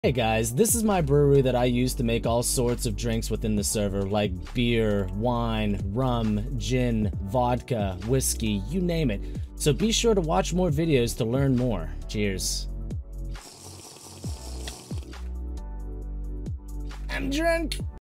Hey guys, this is my brewery that I use to make all sorts of drinks within the server, like beer, wine, rum, gin, vodka, whiskey, you name it. So be sure to watch more videos to learn more. Cheers. I'm drunk.